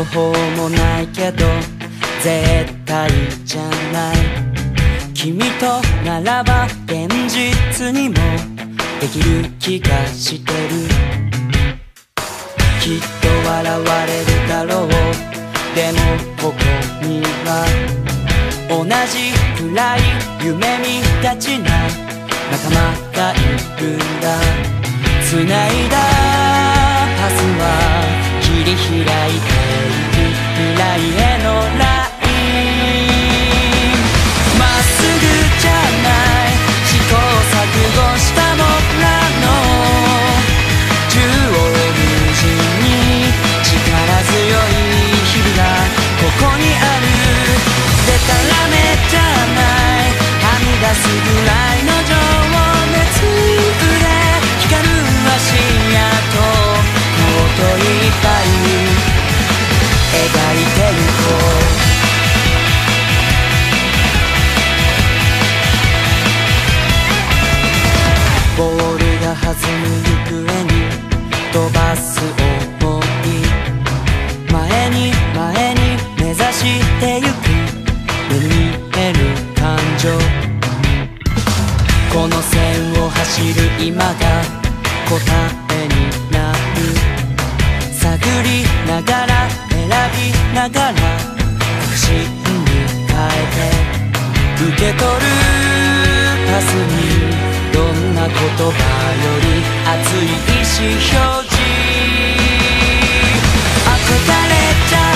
法もないけど絶対じゃない。君とならば現実にもできる気がしてる。きっと笑われるだろう。でもここには同じくらい夢見がちな仲間がいるんだ。繋いだパスは切り開いていく未来へのライン。まっすぐじゃない試行錯誤した僕らの縦横無尽に力強い日々がここにある。でたらめじゃないはみ出すぐらいの情熱で光る足跡もっといっぱい描いてゆこう。ボールが弾む行方に飛ばす想い。前に前に目指してゆく目に見える感情。この線を走る今が答えになる。探りながら選びながら確信に変えて受け取るパスにどんな言葉より熱い意志表示。憧れちゃ